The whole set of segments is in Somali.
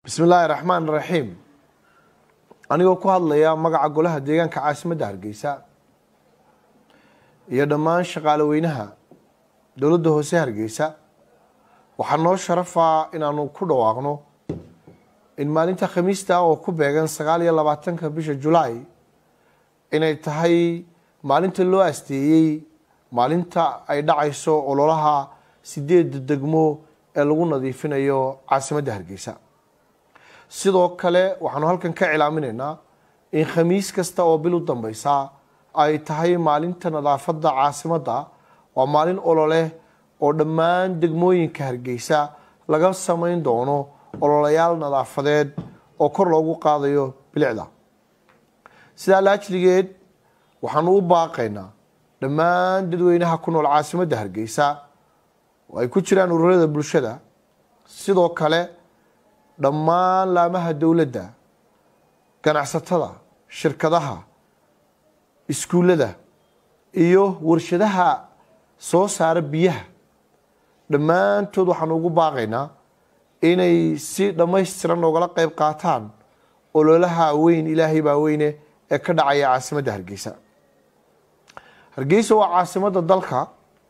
bismillaahi raxmaani raxiim anigoo ku hadlaya magaca golaha deegaanka caasimadda Hargeysa iyo dhammaan shaqaale weynaha dowladda hoose Hargeysa waxaa noo sharafaa inaanu ku dhawaaqno in maalinta Khamiista oo ku beegan 29 bisha July inay tahay maalinta loo asteeyay maalinta ay dhacayso ololaha 8 degmo ee lagu nadiifinayo caasimadda Hargeysa sidoo kale waxaanu halkan ka cilaaminaynaa in khamiis kasta oo bil u dambaysa ay tahay maalinta nadaafadda caasimadda waa maalin olole oo dhammaan degmooyinka Hargeysa laga sameyn doono ololayaal nadaafadeed oo kor loogu qaadayo bilicda sida laajligeed waxaanu u baaqaynaa dhammaan dadweynaha ku nool caasimadda Hargeysa oo ay ku jiraan ururada bulshada sidoo kale dhammaan laamaha dawladda ganacsatada shirkadaha iskuulada iyo warshadaha soo saara biyaha dhammaantood waxaan ugu baaqaynaa inay si dhammaystiran ogala qayb qaataan ololaha weyn ilaahay baa weyne ee ka dhacaya caasimadda Hargeysa Hargeysa waa caasimadda dalka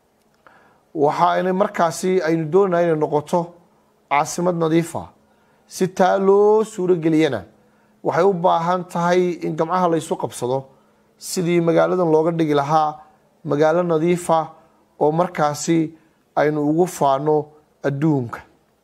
waxaana markaasi aynu doonaynaa inay noqoto caasimad nadiif ah si taa loo suuro geliyana waxay u baahan tahay in gamcaha la isu qabsado sidii magaaladan looga dhigi lahaa magaalo nadiif ah oo markaasi aynu ugu faano adduunka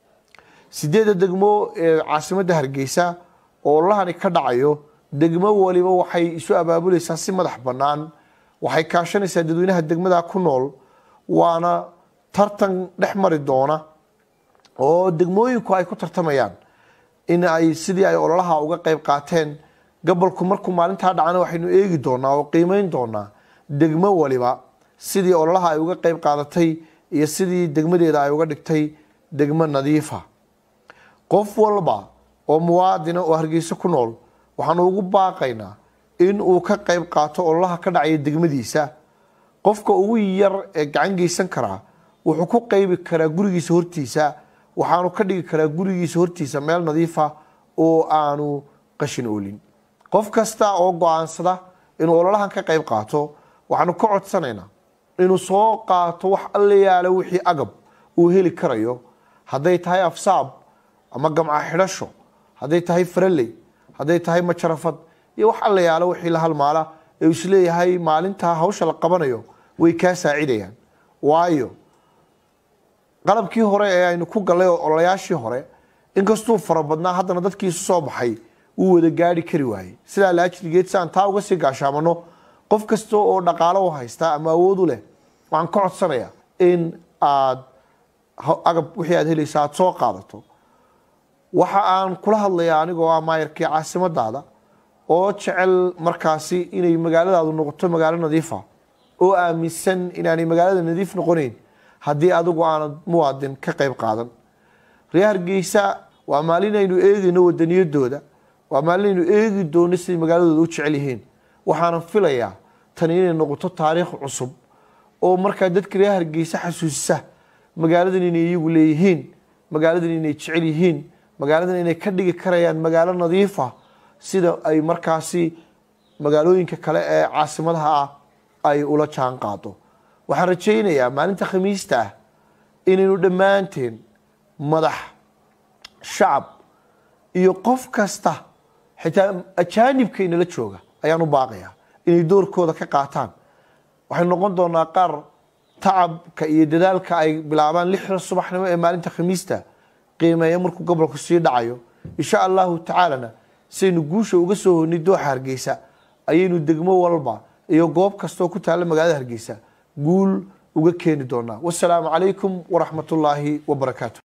8 degmo ee caasimadda Hargeysa oo ololahani ka dhacayo degmo waliba waxay isu abaabulaysaa si madax bannaan waxay kaashanaysaa dadweynaha degmada ku nool waana tartan dhex mari doona oo degmooyinku ay ku tartamayaan in ay sidii ay ololaha uga qayb qaateen gobolku markuu maalinta dhacana waxaynu eegi doonaa oo qiimeyn doonaa degmo waliba sidii ololaha ay uga qayb qaadatay iyo sidii degmadeeda ay uga dhigtay degmo nadiif ah qof walba oo muwaadin oo Hargeysa ku nool waxaanu ugu baaqaynaa in uu ka qayb qaato ololaha ka dhacaya degmadiisa qofka ugu yar ee gacan geysan kara wuxuu ku qaybi karaa gurigiisa hortiisa waxaanu ka dhigi karaa gurigiisa hortiisa meel nadiif ah oo aanu qashin oolin qof kasta oo go'aansada inuu ololahan ka qayb qaato waxaanu ka codsanaynaa inuu soo qaato wax alle yaalo wixii agab uu heli karayo hadday tahay afsaab ama gamca xidhasho hadday tahay faraley hadday tahay majarafad iyo wax alle yaalo wixii la halmaala ee uu isleeyahay maalinta hawsha la qabanayo way ka saacidayaan waayo qalabkii hore ee aynu ku galay ololayaashii hore inkastuu farabadnaa haddana dadkii isu soo baxay uu wada gaari kari waayey sidaa laajligeed si aan taa uga sii gaashaamano qof kasta oo dhaqaalo u haysta ama awood u leh waxaan ka codsanayaa in aad agab wixii aad helaysa aad soo qaadato waxa aan kula hadlayaa anigoo ah maayarkii caasimadaada oo jecel markaasi inay magaaladaadu noqoto magaalo nadiif ah oo aaminsan inaanay magaalada nadiif noqonayn haddii adigu aanad muwaadin ka qayb qaadan reer Hargeysa waa maalin aynu eegayno wadaniyadooda waa maalin aynu eegi doono sidii magaaladooda u jecel yihiin waxaan filayaa tan inay noqoto taariikh cusub oo markaa dadka reer Hargeysa xasuusisa magaaladan inay iyagu leeyihiin magaaladan inay jecel yihiin magaaladan inay ka dhigi karayaan magaalo nadiif ah sida ay markaasi magaalooyinka kale ee caasimadaha ah ay ula jaan qaado waxaan rajaynayaa maalinta Khamiista ah inaynu dhammaanteen madax shacab iyo qof kasta xitaa ajaanibkayna la jooga ayaan u baaqayaa inay doorkooda ka qaataan waxay noqon doonaa qaar tacabka iyo dadaalka ay bilaabaan 6 subaxnimo ee maalinta Khamiista qiimeeya markuu gobolku sii dhacayo insha Allahu ta'ala saynu guusha uga soo hooni dooxa Hargeysa ayaynu degmo walba iyo goob kasta oo ku taala magaalada Hargeysa guul uga keeni doonaa wassalaamu calaykum waraxmatullaahi wabarakaatuh